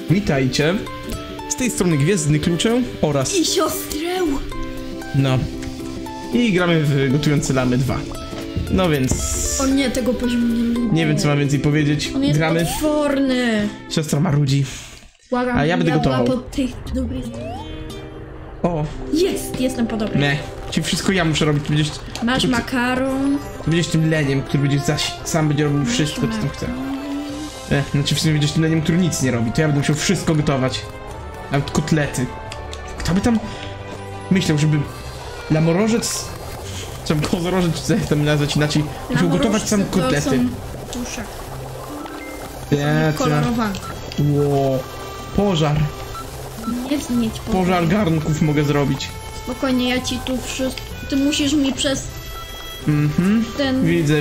Witajcie. Z tej strony Gwiezdny Kluczę oraz... I siostrę! No. I gramy w Gotujące Lamy 2. No więc... O nie, tego poziomu nie lubię. Nie wiem, co mam więcej powiedzieć. On jest Gramy. potworny. Siostra marudzi. Błagam, A ja będę gotował. Po tej dobrej... O. Jestem podobny. Nie. Ci wszystko ja muszę robić. Będziesz... Masz ty makaron. będziesz tym leniem, który będzie sam będzie robił wszystko, co tam chce. Znaczy w sumie będziesz tym leniem, który nic nie robi. To ja będę musiał wszystko gotować. Nawet kotlety. Kto by tam... Myślał, żeby... Lamorożec... Czy kozorożec, czy jak tam nazwać inaczej, musiał gotować sam kotlety. Tuszek. Ja, Kolorowane. Ło. Pożar. Nie wznieć Pożar garnków mogę zrobić. Spokojnie, ja ci tu wszystko... Ty musisz mi przez... ten... Widzę.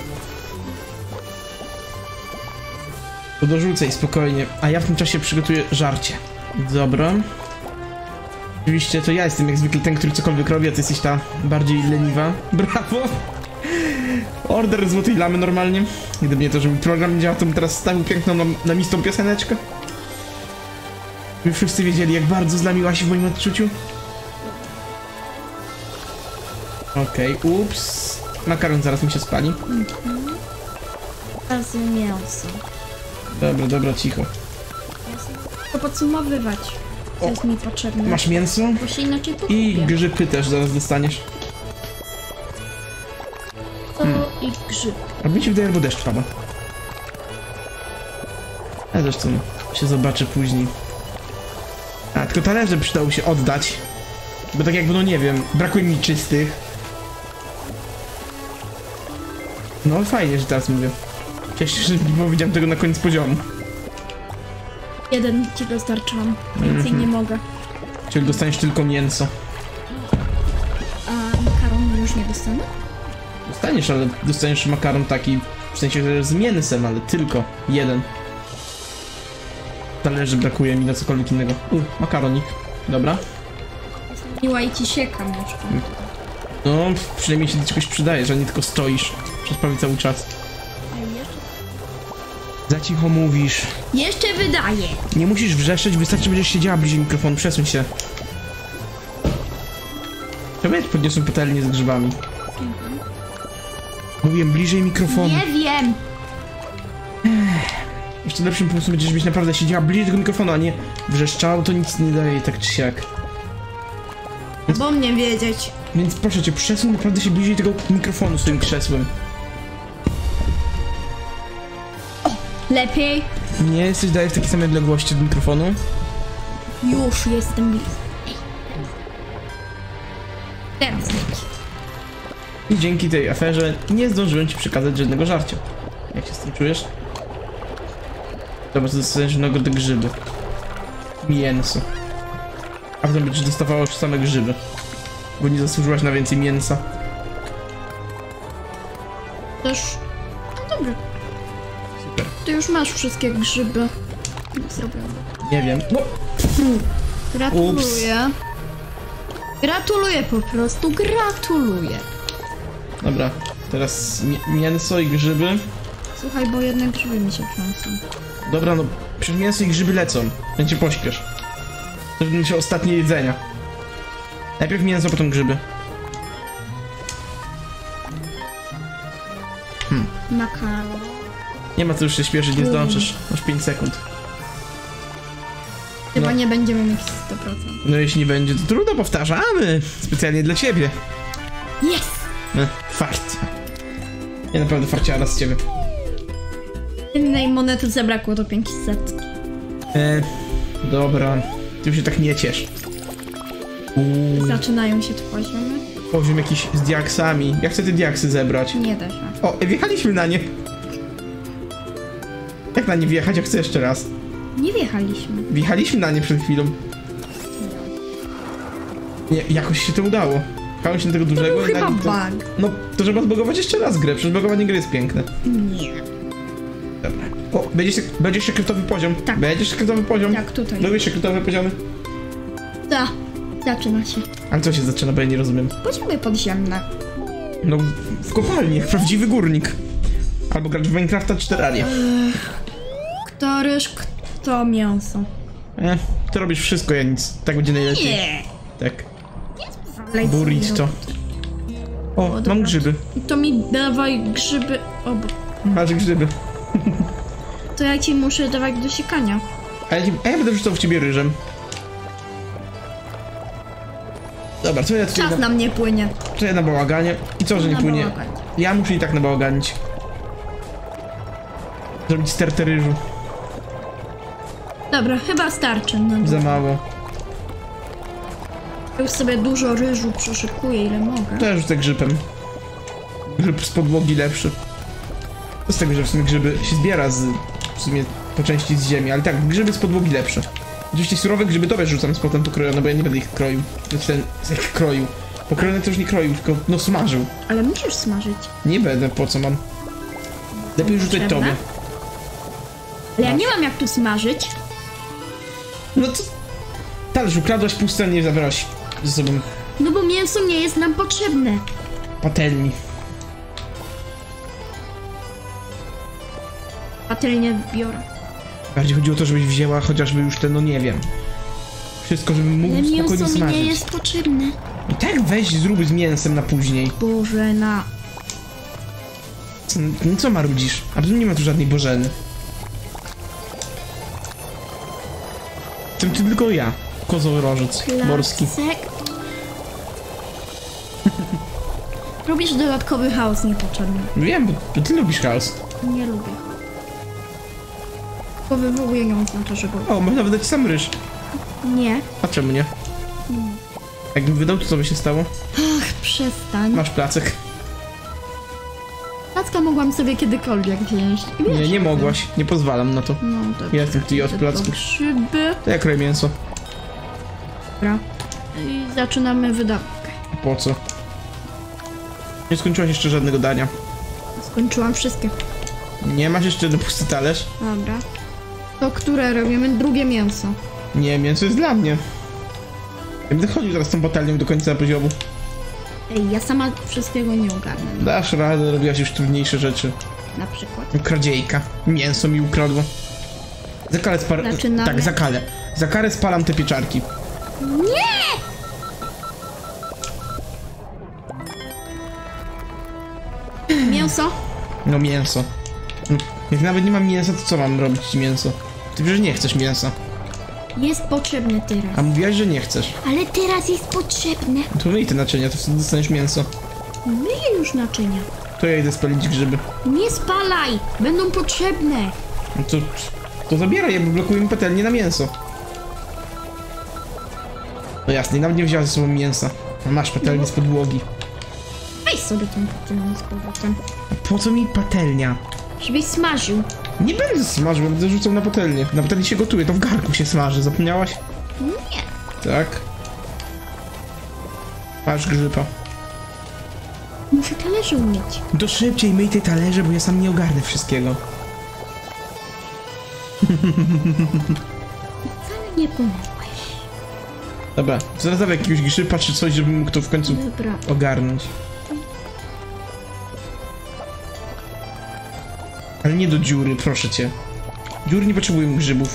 To dorzucaj spokojnie, a ja w tym czasie przygotuję żarcie. Dobra. Oczywiście to ja jestem jak zwykle ten, który cokolwiek robi, a ty jesteś ta bardziej leniwa. Brawo! Order Złotej Lamy normalnie. Gdyby nie to, że mi program nie działał, to bym teraz stawił piękną namistą pioseneczkę. By wszyscy wiedzieli, jak bardzo zlamiłaś w moim odczuciu. Okej, ups. Makaron zaraz mi się spali. Razy mięso. Dobra, cicho. To podsumowywać. Co jest mi potrzebne. Masz mięso? Bo się inaczej to I kupię. grzyby też zaraz dostaniesz. To i grzyb. A mi się wydaje, albo deszcz pada. Ale zresztą się zobaczy później. A, tylko talerze przydało się oddać. Bo tak jakby, no nie wiem, brakuje mi czystych. No fajnie, że teraz mówię. Cieszę się, że nie powiedziałem tego na koniec poziomu. Jeden ci dostarczyłam. Więcej nie mogę. Czyli dostaniesz tylko mięso. A makaron już nie dostanę? Dostaniesz, ale dostaniesz makaron taki, w sensie, że z mięsem, ale tylko jeden. Talerzy brakuje mi na cokolwiek innego. Makaronik. Dobra. Miła i ci siekam jeszcze. No, przynajmniej się do czegoś przydaje, że nie tylko stoisz przez prawie cały czas. Za cicho mówisz. Jeszcze wydaje. Nie musisz wrzeszczeć, wystarczy, będziesz siedziała bliżej mikrofonu. Przesuń się. Czemu ja podniosłem patelnię z grzybami? Mówiłem bliżej mikrofonu. Nie wiem. Jeszcze lepszym pomysłem będzie, żebyś naprawdę siedziała bliżej tego mikrofonu, a nie wrzeszczało, to nic nie daje, tak czy siak. Bo mnie wiedzieć. Więc proszę cię, przesuń naprawdę się bliżej tego mikrofonu z tym krzesłem. Lepiej. Nie jesteś dalej w takiej samej odległości od mikrofonu? Już jestem blisko. Teraz leć. I dzięki tej aferze nie zdążyłem ci przekazać żadnego żarcia. Jak się z tym czujesz? Dobra, to dostaniesz nagrodę grzyby. Mięso. A potem będziesz dostawała już same grzyby. Bo nie zasłużyłaś na więcej mięsa. Też. No dobrze. Super. Ty już masz wszystkie grzyby. Zrobione. Nie wiem. No. Gratuluję. Gratuluję po prostu. Gratuluję. Dobra, teraz mięso i grzyby. Słuchaj, bo jedne grzyby mi się trzęsą. Dobra, no przecież mięso i grzyby lecą. Będzie pośpiesz. To będą się ostatnie jedzenia. Najpierw mięso, potem grzyby. Makaron. Nie ma co już się śpieszyć, nie zdążysz. Masz 5 sekund. Chyba No. nie będziemy mieć 100%. No jeśli nie będzie, to trudno, powtarzamy. Specjalnie dla ciebie. Jest! Fart. Nie, naprawdę farciara z ciebie. Innej monety zabrakło do 500. Dobra. Ty się tak nie ciesz. Zaczynają się tu poziomy. Poziom jakiś z diaksami. Ja chcę te diaksy zebrać. Nie da się. O, wjechaliśmy na nie. Jak na nie wjechać? Ja chcę jeszcze raz. Nie wjechaliśmy. Wjechaliśmy na nie przed chwilą. Nie, jakoś się to udało. Pchałem się do tego To dużego był i chyba nagle to... bug. No, to trzeba zbugować jeszcze raz grę. Przecież bugowanie gry jest piękne. Nie. Dobra. O, będzie sekretowy poziom. Tak. Będzie sekretowy poziom. Tak, tutaj. Lubisz sekretowe poziomy? Da. Zaczyna się. Ale co się zaczyna, bo ja nie rozumiem. Poziomy podziemne. No, w kopalni, jak prawdziwy górnik. Albo grać w Minecrafta czy Terraria. to mięso. Ty robisz wszystko, ja nic. Tak będzie najlepiej. Nie. Tak. Lej Burrito. O, dobra. mam grzyby. To mi dawaj grzyby. O, Masz grzyby. to ja ci muszę dawać do siekania. A ja będę wrzucał w ciebie ryżem. Dobra, co ja tutaj Czas na mnie płynie. Co ja na bałaganie? I co, że nie Na płynie? bałaganie. Ja muszę i tak nabałaganić. Zrobić stertę ryżu. Dobra, chyba starczy. No, Za mało. już sobie dużo ryżu przyszykuję, ile mogę. To ja rzucę grzybem. Grzyb z podłogi lepszy. To z tego, że w sumie grzyby się zbiera w sumie po części z ziemi, ale tak, grzyby z podłogi lepsze. Oczywiście surowe grzyby to też rzucam z potem pokrojone, bo ja nie będę ich kroił. Znaczy jak kroił. Pokrojone to już nie kroił, tylko no smażył. Ale musisz smażyć. Nie będę, po co mam? Lepiej rzucać Potrzebne? tobie. Ale ja nie mam jak tu smażyć. No to... Talerz ukradłaś puste, nie zabrałaś ze sobą No bo mięso nie jest nam potrzebne. patelni. Patelnię biorę. Bardziej chodziło o to, żebyś wzięła chociażby już te, no nie wiem. Wszystko, żebym mógł Ale spokojnie mięso mi smażyć. nie jest potrzebne. I tak weź zrób z mięsem na później. Bożena. No co marudzisz? Absolutnie nie ma tu żadnej Bożeny. Tym ty tylko ja. Kozorożec morski. Placek. Robisz dodatkowy chaos niepotrzebny. Wiem, bo ty lubisz chaos. Nie lubię. Bo wywołuje ją znaczy, że go... O, można wydać sam ryż. Nie. A czemu nie? Jakbym wydał, to co by się stało? Ach, przestań. Masz placek. Placka mogłam sobie kiedykolwiek wziąć. I wiesz, Nie, nie mogłaś. Nie pozwalam na to. No dobrze. Ja jestem ty od placków. Grzyby. To ja kroję mięso. Dobra. I zaczynamy wydawkę. Po co? Nie skończyłaś jeszcze żadnego dania. Skończyłam wszystkie. Nie masz jeszcze jeden pusty talerz? Dobra. To które robimy? Drugie mięso. Nie, mięso jest dla mnie. Ja będę chodził teraz tą patelnią do końca poziomu. Ej, ja sama wszystkiego nie ogarnę. Dasz radę, robiłaś już trudniejsze rzeczy. Na przykład. Kradziejka. Mięso mi ukradło. Za karę Zaczynamy. Tak, za karę. Za karę spalam te pieczarki. Nie! Mięso? No mięso. Jak nawet nie mam mięsa, to co mam robić ci mięso? Ty przecież nie chcesz mięsa. Jest potrzebne teraz. A mówiłaś, że nie chcesz. Ale teraz jest potrzebne. To myj te naczynia, to wtedy dostaniesz mięso. Myję już naczynia. To ja idę spalić grzyby. Nie spalaj! Będą potrzebne. No to zabieraj je, bo blokujemy patelnię na mięso. No jasne, i nawet nie wziąłem ze sobą mięsa. A masz patelnię z podłogi. Weź sobie tą patelnię z powrotem. A po co mi patelnia? Żebyś smażył. Nie będę smażył, będę rzucał na patelnię. Na patelni się gotuje, to w garnku się smaży, zapomniałaś? Nie. Tak. Masz grzyba. Muszę talerze umieć. To szybciej myj te talerze, bo ja sam nie ogarnę wszystkiego. Wcale nie pomogłeś. Dobra, zaraz dawaj jakiegoś grzyba czy coś, żebym mógł to w końcu Dobra. ogarnąć. Ale nie do dziury, proszę cię. Dziury nie potrzebują grzybów.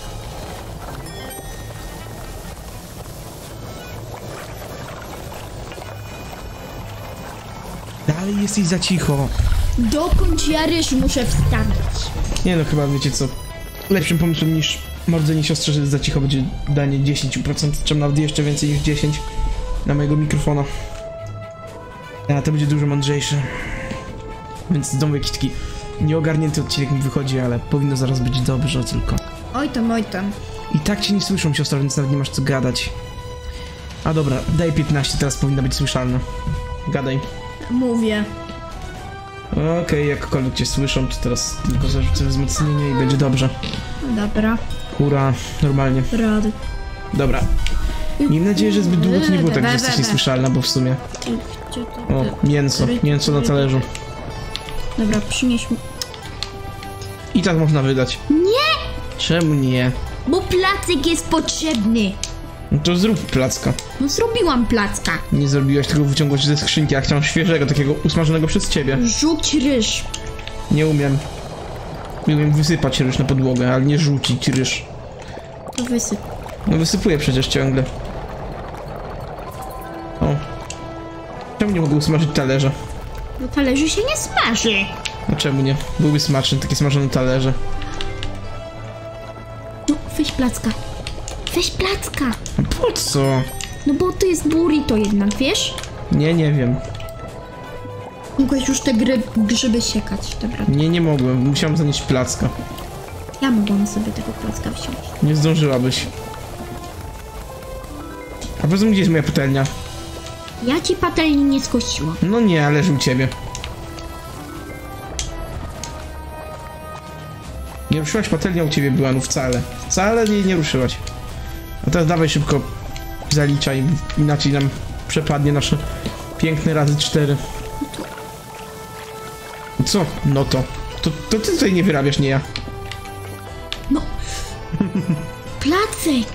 Dalej jesteś za cicho. Dokąd ja ryż muszę wstawić? Nie no, chyba wiecie co. Lepszym pomysłem niż mordzenie siostrze, że za cicho będzie danie 10%, czym nawet jeszcze więcej niż 10 na mojego mikrofona. A to będzie dużo mądrzejsze. Więc znowu jakiś taki nieogarnięty odcinek mi wychodzi, ale powinno zaraz być dobrze tylko. Oj tam. I tak cię nie słyszą, siostra, więc nawet nie masz co gadać. A dobra, daj 15, teraz powinna być słyszalna. Gadaj. Mówię. Okej, jakkolwiek cię słyszą, to teraz tylko zarzucę wzmocnienie i będzie dobrze. Dobra. Ura, normalnie. Rady. Dobra. Miejmy nadzieję, że zbyt długo to nie było tak, że jesteś niesłyszalna, bo w sumie... Gdzie to? O, mięso na talerzu. Dobra, przynieś mi. I tak można wydać. Nie! Czemu nie? Bo placek jest potrzebny. No to zrób placka. No zrobiłam placka. Nie zrobiłaś tego, wyciągłaś ze skrzynki, a chciałem świeżego, takiego usmażonego przez ciebie. Rzuć ryż. Nie umiem. Umiem wysypać ryż na podłogę, ale nie rzucić ryż. To wysyp. No wysypuję przecież ciągle. O. Czemu nie mogę usmażyć talerza? Bo talerzy się nie smaży. No czemu nie? Byłby smaczny, takie smażone talerze. No, weź placka. Weź placka. A po co? No bo to jest burrito jednak, wiesz? Nie wiem. Mogłeś już te grzyby siekać, dobra. Nie mogłem, musiałem zanieść placka. Ja mogłam sobie tego placka wziąć. Nie zdążyłabyś. A poza tym, gdzie jest moja patelnia? Ja ci patelni nie skosiłam. No nie, ale leży u ciebie. Nie ruszyłaś, patelnia u ciebie była, no wcale. Wcale nie ruszyłaś. A teraz dawaj szybko zaliczaj, inaczej nam przepadnie nasze piękne razy 4. Co? No to ty tutaj nie wyrabiasz, nie ja. No. Placek.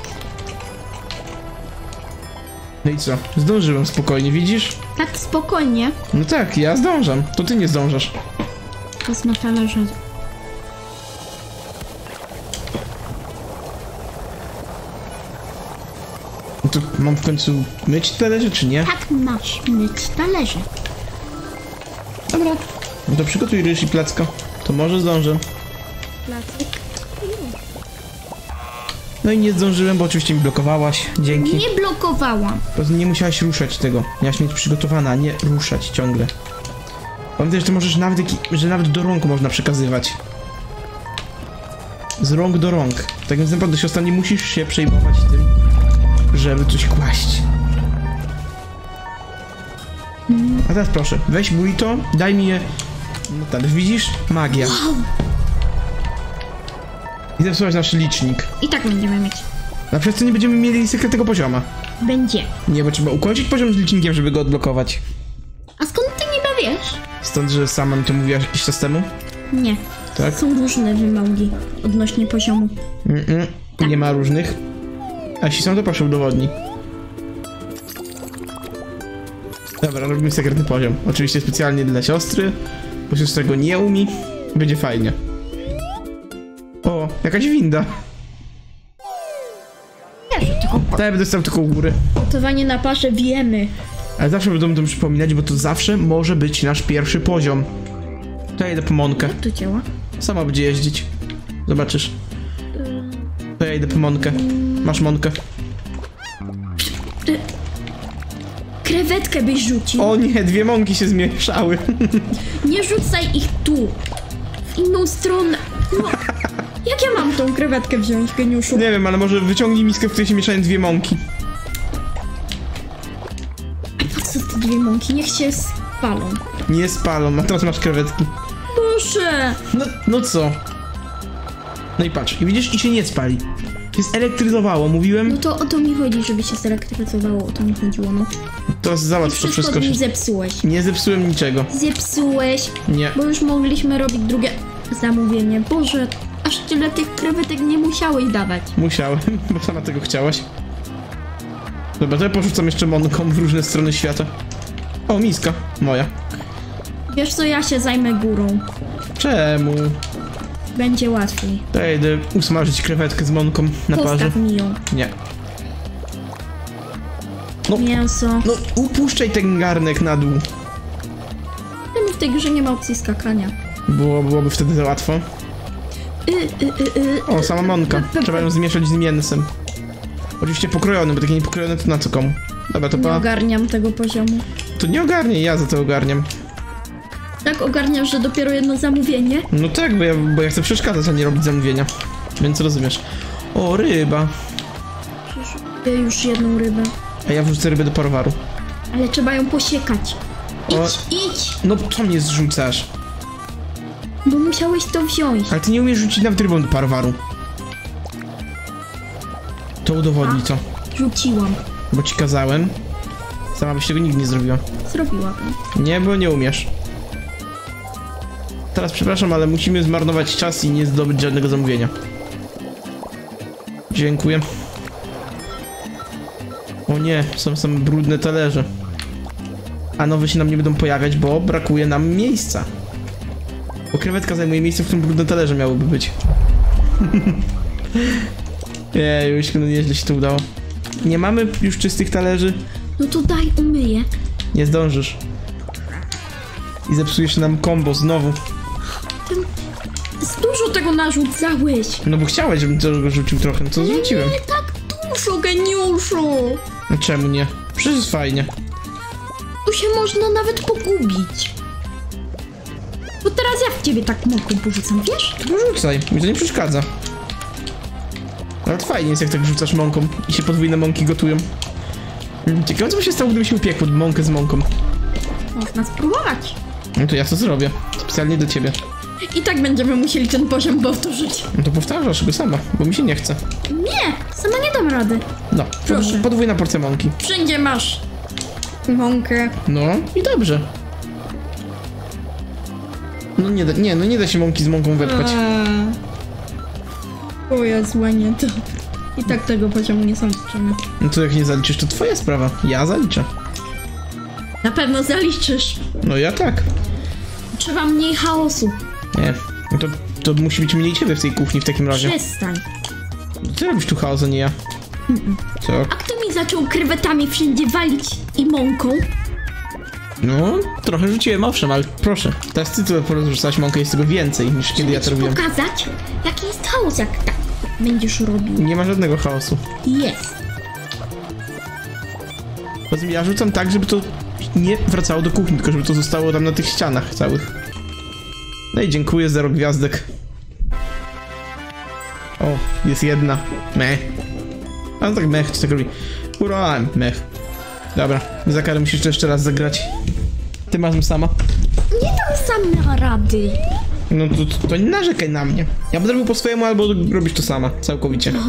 No i co? Zdążyłem spokojnie, widzisz? Tak spokojnie. No tak, ja zdążam, to ty nie zdążasz. To jest na talerze. No to mam w końcu myć talerze, czy nie? Tak masz myć talerze. Dobra. No to przygotuj ryż i placka. To może zdążę. Placek. No i nie zdążyłem, bo oczywiście mi blokowałaś. Dzięki. Nie blokowałam. Po prostu nie musiałaś ruszać tego. Miałaś mieć przygotowane, a nie ruszać ciągle. Pamiętaj, że ty możesz nawet, że nawet do rąk można przekazywać. Z rąk do rąk. Tak więc naprawdę siostra, nie musisz się przejmować tym, żeby coś kłaść. A teraz proszę, weź burrito, daj mi je. No tak, widzisz? Magia. I zepsułaś nasz licznik. I tak będziemy mieć. A przez co nie będziemy mieli sekretnego pozioma? Będzie. Nie, bo trzeba ukończyć poziom z licznikiem, żeby go odblokować. A skąd ty niby wiesz? Stąd, że sama mi to mówiłaś jakiś czas temu? Nie. Tak? Są różne wymogi odnośnie poziomu. Nie ma różnych. A jeśli są, to proszę udowodnij. Dobra, robimy sekretny poziom. Oczywiście specjalnie dla siostry, bo siostra go nie umie. Będzie fajnie. O, jakaś winda. Wiesz, tylko Tak, ja będę stał tylko u góry. gotowanie na paszę wiemy. Ale zawsze będą to przypominać, bo to zawsze może być nasz pierwszy poziom. To ja idę po Monkę. Jak to działa? Sama będzie jeździć. Zobaczysz. To ja idę po Monkę. Masz Monkę. Krewetkę byś rzucił. O nie, dwie mąki się zmieszały. Nie rzucaj ich tu. W inną stronę. No. Jak ja mam tą krewetkę wziąć, geniuszu? Nie wiem, ale może wyciągnij miskę, w której się mieszają dwie mąki. Po co te dwie mąki? Niech się spalą. Nie spalą, a teraz masz krewetki. Boże! No co? No i patrz, i widzisz, i się nie spali. Się zelektryzowało, mówiłem. No to o to mi chodzi, żeby się zelektryzowało, o to mi chodziło, no. Teraz załatw to wszystko. mi zepsułeś. Nie zepsułem niczego. Zepsułeś, Nie. bo już mogliśmy robić drugie zamówienie. Boże, aż tyle tych krewetek nie musiałeś dawać. Musiałem, bo sama tego chciałaś. Dobra, to ja porzucam jeszcze Monką w różne strony świata. O, miska. Moja. Wiesz co, ja się zajmę górą. Czemu? Będzie łatwiej. To ja idę usmażyć krewetkę z Monką na parze. Postaw mi ją. Nie. No, Mięso. no upuszczaj ten garnek na dół. Czemu w tej grze nie ma opcji skakania? Byłoby wtedy za łatwo. O, sama Monka. Trzeba ją zmieszać z mięsem. Oczywiście pokrojone, bo takie niepokrojone to na co komu? Dobra, to Nie ogarniam tego poziomu. To nie ogarnie, ja za to ogarniam. Tak ogarniasz, że dopiero jedno zamówienie? No tak, bo ja chcę przeszkadzać, a nie robić zamówienia. Więc rozumiesz. O, ryba. Ja już jedną rybę. A ja wrzucę rybę do parowaru. Ale trzeba ją posiekać. Idź! No co mnie zrzucasz? Bo musiałeś to wziąć. Ale ty nie umiesz rzucić nawet rybą do parowaru. To udowodni co? Rzuciłam. Bo ci kazałem. Sama byś tego nigdy nie zrobiła. Zrobiłabym. Nie, bo nie umiesz. Teraz przepraszam, ale musimy zmarnować czas i nie zdobyć żadnego zamówienia. Dziękuję. O nie, są same brudne talerze. A nowe się nam nie będą pojawiać, bo brakuje nam miejsca. Bo krewetka zajmuje miejsce, w którym brudne talerze miałyby być. Już no nieźle się to udało. Nie mamy już czystych talerzy? No to daj, umyję. Nie zdążysz. I zepsujesz nam kombo znowu. Dużo tego narzucałeś. No bo chciałeś, żebym tego rzucił trochę, no to zrzuciłem. Nie tak dużo, geniuszu. No czemu nie? Przecież jest fajnie. Tu się można nawet pogubić. Bo teraz ja w ciebie tak mokro porzucam, wiesz? To rzucaj, mi to nie przeszkadza. Nawet fajnie jest, jak tak rzucasz mąką i się podwójne mąki gotują. Ciekawe, co by się stało, gdyby się upiekło mąkę z mąką. Można spróbować. No to ja to zrobię. Specjalnie do ciebie. I tak będziemy musieli ten poziom powtórzyć. No to powtarzasz go sama, bo mi się nie chce. Nie, sama nie dam rady. No, Proszę. podwójna porcja mąki. Wszędzie masz mąkę. No i dobrze. No nie da się mąki z mąką wepchać. O ja zła nie to. I tak tego poziomu nie sądzimy. No to jak nie zaliczysz, to twoja sprawa. Ja zaliczę. Na pewno zaliczysz. No ja tak. Trzeba mniej chaosu. Nie. No to musi być mniej ciebie w tej kuchni w takim razie. Przestań. Ty robisz tu chaos, a nie ja. Co? A kto mi zaczął krewetami wszędzie walić i mąką? No, trochę rzuciłem, owszem, ale proszę. Teraz ty tu porozrzucać mąkę, jest tego więcej niż kiedy ja to robiłem. Pokazać, jaki jest chaos, jak tak będziesz robił. Nie ma żadnego chaosu. Jest. Poza tym ja rzucam tak, żeby to nie wracało do kuchni, tylko żeby to zostało tam na tych ścianach całych. No i dziękuję, 0 gwiazdek. O, jest jedna. Mech. A no tak mech, co tak robi? Urałem, mech. Dobra, za karę musisz to jeszcze raz zagrać. Ty masz sama? Nie dam sam rady. No to nie narzekaj na mnie. Ja będę robił po swojemu, albo robisz to sama, całkowicie. No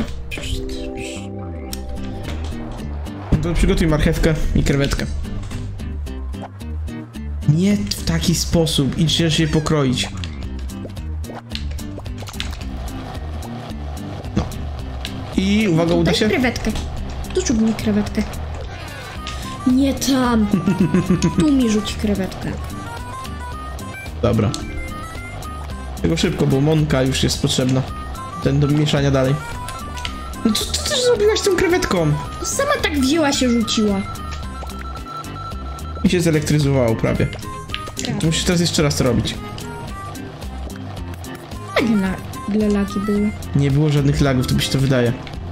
to przygotuj marchewkę i krewetkę. Nie w taki sposób, idź się pokroić. No. I uwaga, uda się? Krewetkę. Tu rzuć mi krewetkę. Nie tam. Tu mi rzuć krewetkę. Dobra. Tego szybko, bo mąka już jest potrzebna. Ten do mieszania dalej. No co ty też zrobiłaś z tą krewetką? Sama tak wzięła się rzuciła. I się zelektryzowało prawie. Tak. To musisz teraz jeszcze raz to robić. Ile lagi były? Nie było żadnych lagów, to mi się to wydaje.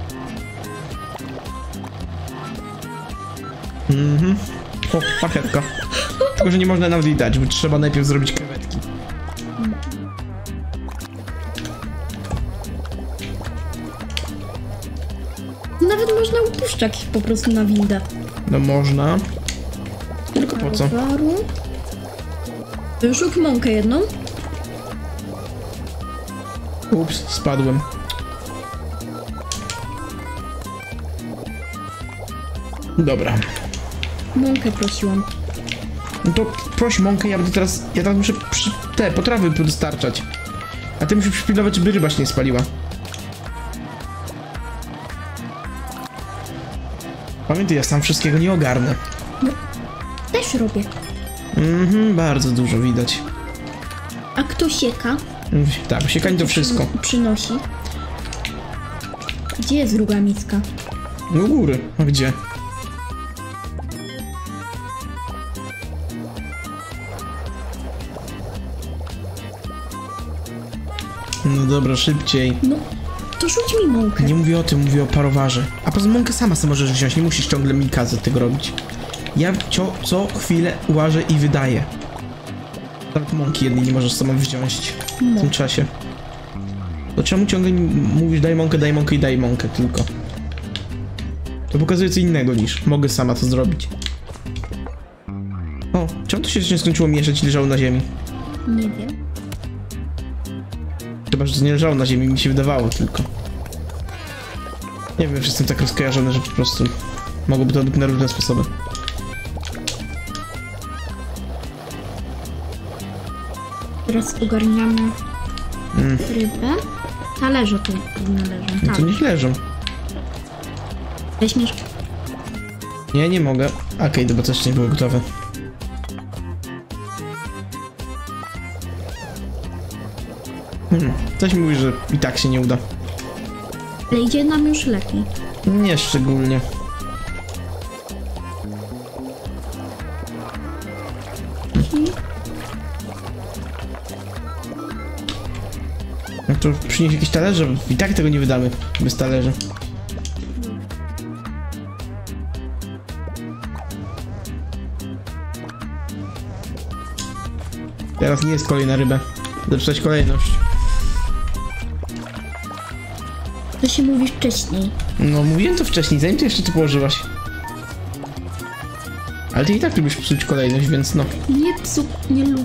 O, marchewka. Tylko, że nie można nawet jej dać, bo trzeba najpierw zrobić krewetki. Nawet można upuszczać po prostu na windę. No można. Tylko po co? Rzuć mąkę jedną. Ups, spadłem. Dobra. Mąkę prosiłam. No to proś mąkę, ja teraz muszę te potrawy dostarczać. A ty musisz przypilnować, żeby ryba się nie spaliła. Pamiętaj, ja sam wszystkiego nie ogarnę. No, też robię. Bardzo dużo widać. A kto sieka? Tak, siekanie to wszystko. Przynosi. Gdzie jest druga miska? No u góry, a gdzie? No dobra, szybciej. No, to rzuć mi mąkę. Nie mówię o tym, mówię o parowarze. A poza mąkę sama sobie możesz wziąć, nie musisz ciągle mi kazać tego robić. Ja co chwilę łażę i wydaję. Nawet mąki jednej nie możesz sama wziąć w tym czasie. To czemu ciągle mówisz daj mąkę i daj mąkę tylko? To pokazuje co innego niż mogę sama to zrobić. O, czemu to się nie skończyło mieszać i leżało na ziemi? Nie wiem. Chyba, że to nie leżało na ziemi, mi się wydawało tylko. Nie wiem, czy jestem tak rozkojarzony, że po prostu mogłoby to być na różne sposoby. Teraz ogarniamy rybę. Talerze tu należą. No to niech leżą. Weźmiesz. Nie mogę. Okej, dobra, to jeszcze nie było gotowe. Coś mi mówi, że i tak się nie uda. Ale idzie nam już lepiej. Nie szczególnie. No to przynieś jakieś talerze, i tak tego nie wydamy bez talerzy. Teraz nie jest kolej na rybę. Zapisać kolejność. To się mówi wcześniej. No mówiłem to wcześniej, zanim ty jeszcze to położyłaś. Ale ty i tak lubisz psuć kolejność, więc no. Nie lubię.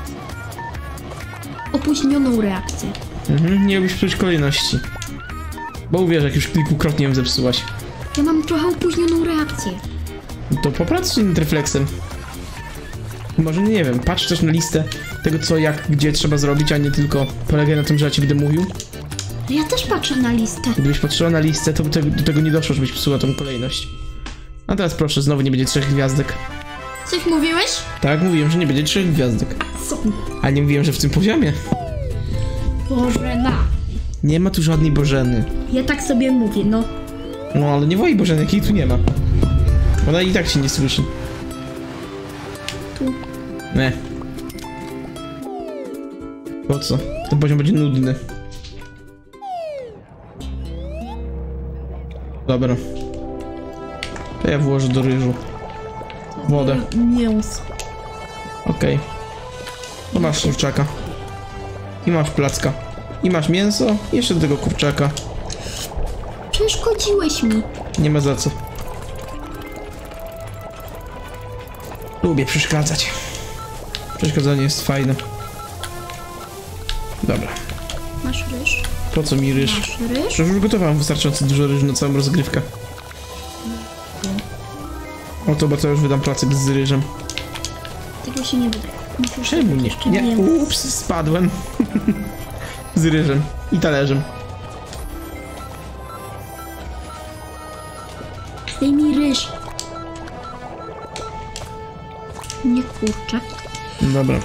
Opóźnioną reakcję. Nie lubisz psuć kolejności. Bo uwierz, jak już kilkukrotnie ją zepsułaś. Ja mam trochę opóźnioną reakcję. To popracuj nad refleksem. Może nie wiem, patrz też na listę tego co, jak, gdzie trzeba zrobić, a nie tylko polegaj na tym, że ja ci będę mówił. Ja też patrzę na listę. Gdybyś patrzyła na listę, to do tego nie doszło, żebyś psuła tą kolejność. A teraz proszę, znowu nie będzie 3 gwiazdek. Coś mówiłeś? Tak, mówiłem, że nie będzie 3 gwiazdek. Co? A nie mówiłem, że w tym poziomie. Bożena. Nie ma tu żadnej Bożeny. Ja tak sobie mówię, no. No ale nie woli Bożeny, jakiej tu nie ma. Ona i tak się nie słyszy. Tu. Nie. Po co? Ten poziom będzie nudny. Dobra. To ja włożę do ryżu wodę. Mięso. Okej. To masz kurczaka. I masz placka. I masz mięso. I jeszcze do tego kurczaka. Przeszkodziłeś mi. Nie ma za co. Lubię przeszkadzać. Przeszkadzanie jest fajne. Dobra. Masz ryż? Po co mi ryż? Masz ryż? Przecież już gotowałem wystarczająco dużo ryżu na całą rozgrywkę. Oto, bo to już wydam placek z ryżem. Tego się nie wydaje. Musisz Czemu nie? jeszcze Nie, mięso. ups, spadłem. Z ryżem i talerzem. Daj mi ryż. Nie kurczak. Dobra.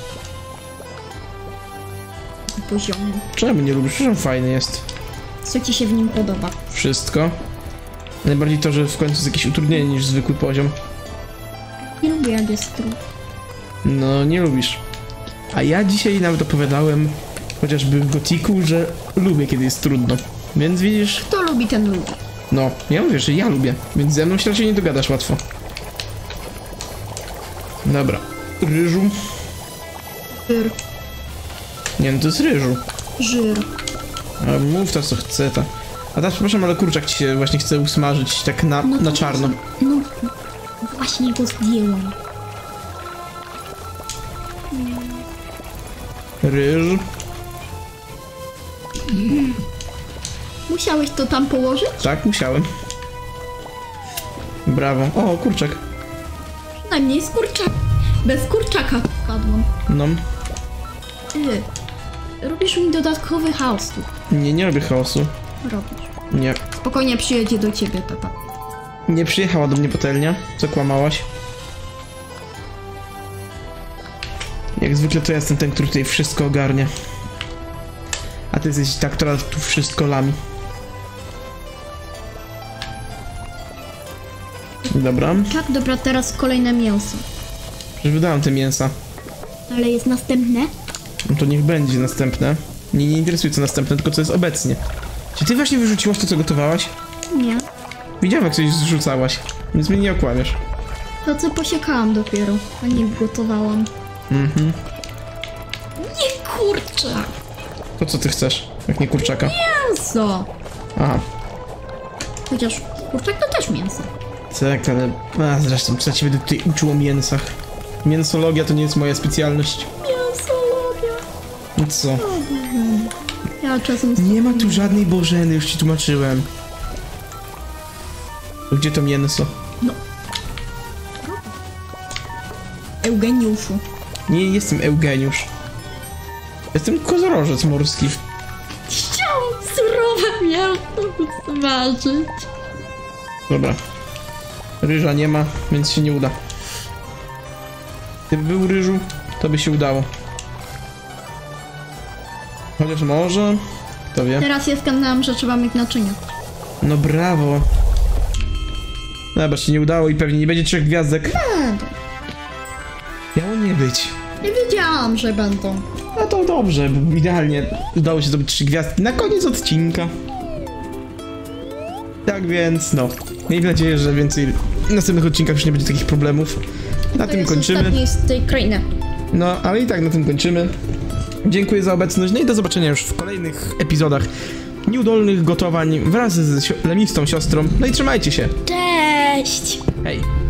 Poziomu. Czemu nie lubisz? Przecież on fajny jest. Co ci się w nim podoba? Wszystko. Najbardziej to, że w końcu jest jakieś utrudnienie niż zwykły poziom. Nie lubię jak jest trudno. No, nie lubisz. A ja dzisiaj nawet opowiadałem, chociażby w Gotiku, że lubię, kiedy jest trudno. Więc widzisz, Kto lubi, ten lubi. no, ja mówię, że ja lubię, więc ze mną się raczej nie dogadasz łatwo. Dobra. Ryżu. Żyr. Nie, no to jest ryżu. Żyr. A mów to, co chce, ta. A teraz, przepraszam, ale kurczak ci się właśnie chce usmażyć tak na czarno. No, właśnie go zdjęłam. Ryż. Musiałeś to tam położyć? Tak, musiałem. Brawo. O, kurczak. Przynajmniej z kurczaka. Bez kurczaka wpadłam. No. Ty. Robisz mi dodatkowy chaos tu. Nie robię chaosu. Robisz. Nie. Spokojnie przyjedzie do ciebie tata. Nie przyjechała do mnie patelnia. Co kłamałaś? Jak zwykle to ja jestem ten, który tutaj wszystko ogarnia. A ty jesteś ta, która tu wszystko lami. Dobra. Tak, dobra, teraz kolejne mięso. Przecież wydałem te mięsa. Ale jest następne? No to niech będzie następne. Mnie nie interesuje co następne, tylko co jest obecnie. Czy ty właśnie wyrzuciłaś to, co gotowałaś? Nie. Widziałem, jak coś zrzucałaś, więc mnie nie okłamiesz. To co posiekałam dopiero, a nie gotowałam. Mhm. Nie kurczak! To co ty chcesz, jak nie kurczaka? Mięso! Aha. Chociaż kurczak to też mięso. Tak, ale... A zresztą, co ja ci będę tutaj uczył o mięsach? Mięsologia to nie jest moja specjalność. Mięsologia. No co? Ja czasem... Nie ma tu żadnej Bożeny, już ci tłumaczyłem. Gdzie to mięso? Eugeniuszu. Nie jestem Eugeniusz. Jestem kozorożec morski. Chciałam surowe mięso smażyć. Dobra. Ryża nie ma, więc się nie uda. Gdyby był ryżu, to by się udało. Chociaż może, kto wie. Teraz ja skandałem, że trzeba mieć naczynia. No brawo. Dobra, się nie udało i pewnie nie będzie 3 gwiazdek. Będą. Miało nie być. Nie wiedziałam, że będą. No to dobrze, bo idealnie udało się zrobić 3 gwiazdki na koniec odcinka. Tak więc, no. Miejmy nadzieję, że więcej w następnych odcinkach już nie będzie takich problemów. Na tym kończymy. Ostatni z tej krainy. No, ale i tak na tym kończymy. Dziękuję za obecność, no i do zobaczenia już w kolejnych epizodach nieudolnych gotowań wraz z lemistą siostrą. No i trzymajcie się. Cześć! Hej.